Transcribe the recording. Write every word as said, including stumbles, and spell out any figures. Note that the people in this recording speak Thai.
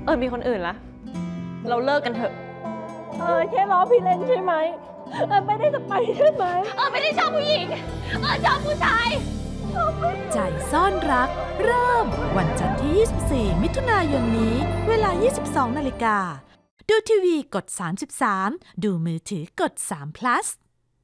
อมีคนอื่นละเราเลิกกันเถอะเออแค่ล้อพี่เล่นใช่ไหมเออไม่ได้จะไปใช่ไหมเออไม่ได้ชอบผู้หญิงเออชอบผู้ชายใจซ่อนรักเริ่มวันจันทร์ที่ ยี่สิบสี่ มิถุนายนนี้เวลา ยี่สิบสองนาฬิกาดูทีวีกด สามสิบสาม ดูมือถือกด สาม พลัส